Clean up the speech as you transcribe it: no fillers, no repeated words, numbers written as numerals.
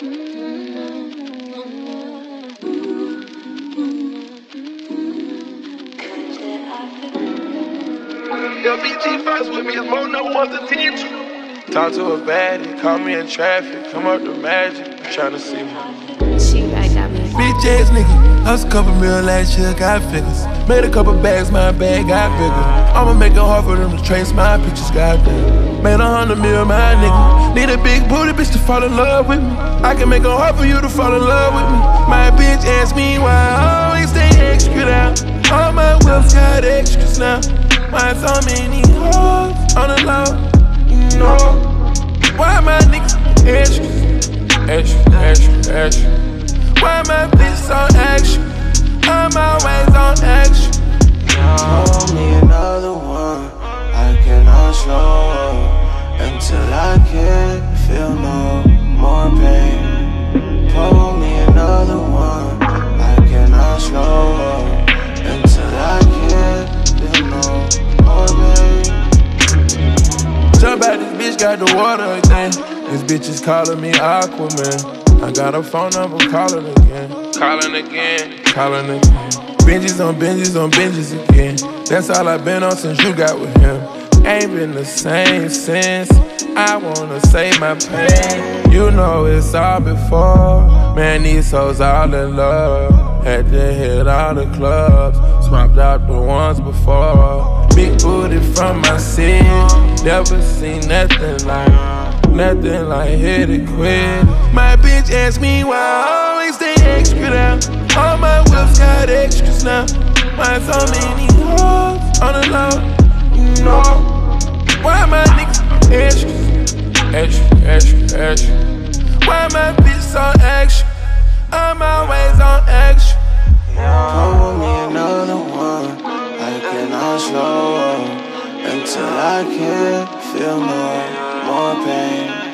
LBG fights with me is more than one's attention. Talk to a baddie, call me in traffic, come up to Magic, I'm tryna see me. She right got me. Bitch ass nigga, lost a couple mil last year, got figures. Made a couple bags, my bag got bigger. I'ma make it hard for them to trace my pictures, goddamn. Made 100 mil, my nigga. Need a big booty bitch to fall in love with me. I can make it hard for you to fall in love with me. My bitch asked me why I always stay extra out. All my whips got extras now. Why so many hoes on the low? You know why my niggas extra, extra, extra, extra? Why my bitch on extra? I'm always on extra. Hold me another one, I cannot slow up until I can't feel no more pain. Pull me another one, I cannot slow up until I can't feel no more pain. Jump out, this bitch got the water again. This bitch is calling me Aquaman. I got a phone number, calling again. Calling again. Calling again. Binges on binges on binges again. That's all I've been on since you got with him. Ain't been the same since. I wanna save my pain. You know it's all before. Man, these hoes all in love. Had to hit all the clubs. Swapped out the ones before. Big booty from my city. Never seen nothing like hit it quick. My bitch asked me why I always stay extra out. All my whips got extras now. Why so many hoes on the low? You know why my niggas extra, extra, extra, extra? Why my bitch so extra? I'm always on extra. Pull me another one, I cannot slow up until I can't feel no more pain.